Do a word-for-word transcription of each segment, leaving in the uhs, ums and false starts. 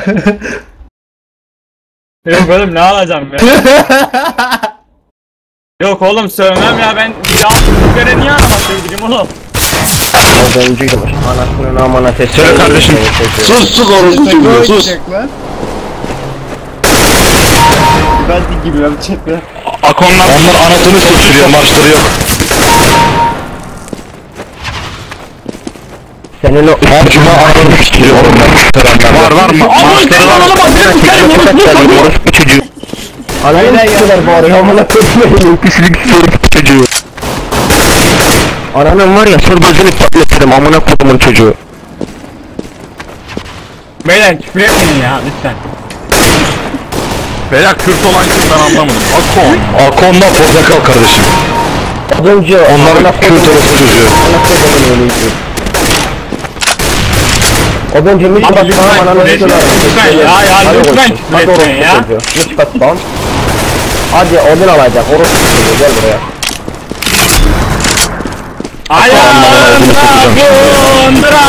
Yok oğlum ne alacağım ya? Yok oğlum sövmem ya, ben ya göre niye aramasına gideyim oğlum? Orada öncüydü var. Anasının amana sesi. Söyle kardeşim. Sus sus orospu çocuğu sus. Ben de gibi ben çekme. Akonlar onlar anasını sıçrıyor, maçları yok. Senin o Harcıma anasını sıçrıyor onlar. Var var mı? Maçları var. orospu çocuğu. Anayı ne kadar bağırıyor amına koyayım. Pislik orospu çocuğu. Ananın var ya sır gözünü patlatırım amına kodumun çocuğu. Beyler küfür etmeyin ya lütfen. Beyler Kürt olan kim ben anlamadım. Akon. Akon'dan portakal kardeşim. Az önce Onların Kürt orospu çocuğu. Ana kodumun öyleydi. Az önce mis Abi bak lütfen bana ananı lütfen, söyler. lütfen ya, ya, Hadi lütfen koysun. Hadi lütfen orospu ya. çocuğu. Mis bak bam. Hadi odun alacak orospu çocuğu gel buraya. Ayağında bundıra.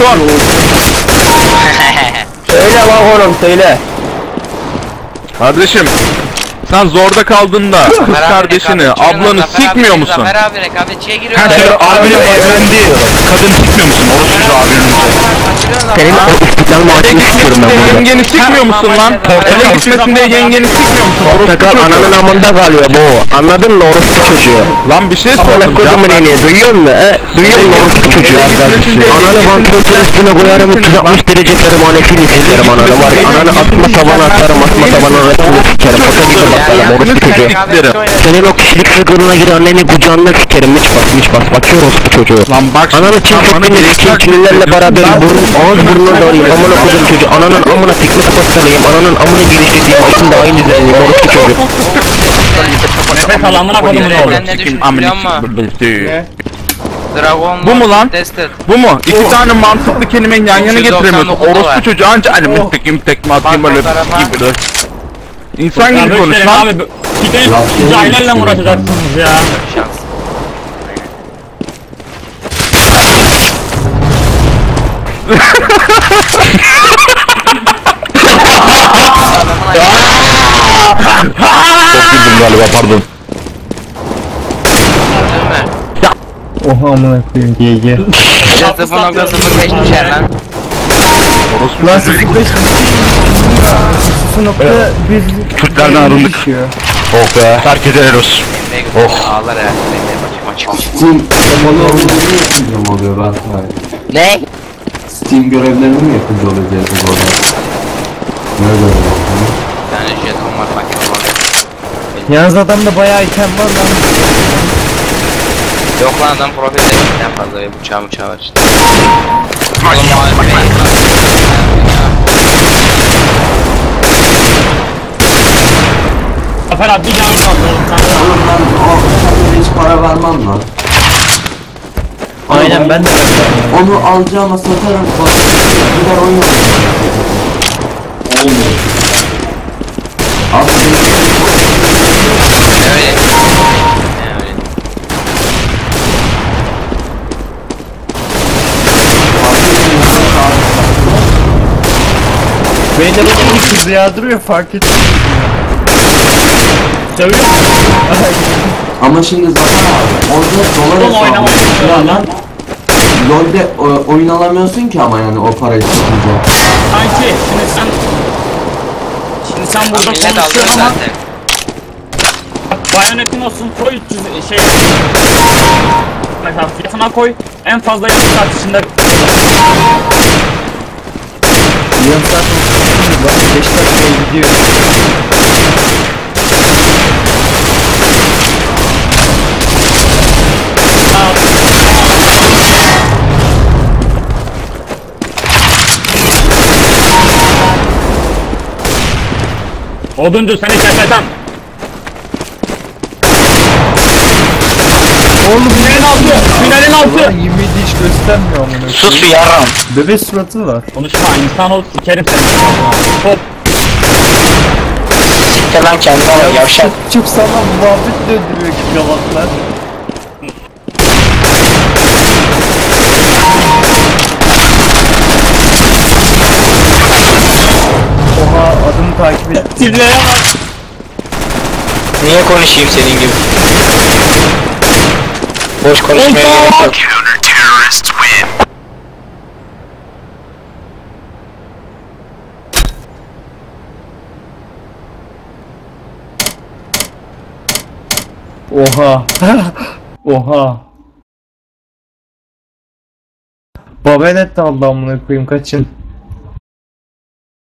Söyle bak oğlum söyle. Kardeşim. Sen zorda kaldığında kız kardeşini, ablanı sikmiyor musun? Zafer abi rekabetçiye giriyor. Her şey abinin efendi. Kadın sikmiyor musun? Orospu çocuğu abinin. Senin o istiklal maaşını istiyorum ben burada. Yengeni sikmiyor musun lan? Portakal gitmesin diye yengeni sikmiyor musun? Portakal ananın amında kalıyor bu. Anladın mı orospu çocuğu? Lan bir şey Amına sordum. kodumun en iyi duyuyor musun? He? Duyuyor musun orospu çocuğu? Ananı vantilatör üstüne koyarım üç yüz altmış derece terim anefini sikerim ananı var ya. Ananı asma tabana atarım asma tabana arasını sikerim. Fata gibi bakalım orospu çocuğu. Senin o kişilik sırrına gir anneni kucağına sikerim miç bas miç bas bakıyor orospu çocuğu. Lan bak Ananı çin çöpünü çin çinlerle beraber burun ağız burnuna doğrayayım amına kodum çocuğu. Ananın amına tikme kapatalıyım. Ananın amına giriştireyim başında aynı düzenliyim orospu çocuğu. Nefes al amına kodumun oğlu. Ne düşmüş biliyor musun? Dragon Bu mu lan? Tested. Bu mu? İki tane mantıklı kelimeyi yan yana getiremiyorsun. doksan dokuz Orospu var. çocuğu anca hani müstekim tekme atayım Bak, öyle bak, bak. gibi böyle. İnsan gibi konuş Kardeşlerim lan. abi, bir de cahillerle mi uğraşacaksınız ya? Şans. Çok güldüm galiba pardon. Oha amına koyayım G G. sıfır nokta sıfır beş düşer lan. Orospu Lan çocuğu. sıfır beş sıfır nokta bir Türklerden arındık. Oh be. Herkese helal olsun. Oh. Ağlar herhalde. Maçım maçım. Steam kapalı olunca mı yapınca mı oluyor ben sana? Ne? Steam görevlerini mi yapınca oluyor diye bu arada? Nerede oluyor? Bir tane jeton var makine var. Yalnız adamda bayağı item var lan. Yok lan adam profilden fazla ve bıçağı bıçağı var işte. Oğlum abi Zafer abi bir canım kaldı oğlum sen. Oğlum ben o kendime hiç para vermem lan. Aynen ben de Onu alacağıma satarım. Bak, gider oyun oynarım. Olmuyor. Abi ne öyle? Ne öyle? beni de bu kız yağdırıyor fark et. Sövüyor musun? ama şimdi zaten abi orada dolar Oğlum hesabı. oynamayı Ya lan. LoL'de o, oyun alamıyorsun ki ama yani o parayı tutunca. Sanki şimdi sen Şimdi sen burada Millet alıyor konuşuyorsun ama zaten. Bayonetin olsun koy üç yüz şey mesela fiyatına koy en fazla yarım saat içinde Yarım saat olsun lan beş dakikaya gidiyor. Oduncu seni keseceğim. Oğlum Tünelin altı, tünelin Ulan altı. yirmi yedi hiç göstermiyor amına. Sus yarım. Bebe suratı var. Konuşma insan ol sikerim seni. Hop. Siktir lan kendine al yavşak. Çok, çok sağlam muhabbet döndürüyor ki gavatlar. takip et. Tiplere bak. Niye konuşayım senin gibi? Boş konuşmaya gerek yok. Oha. Oha. Babenet de aldı amına koyayım, kaçın.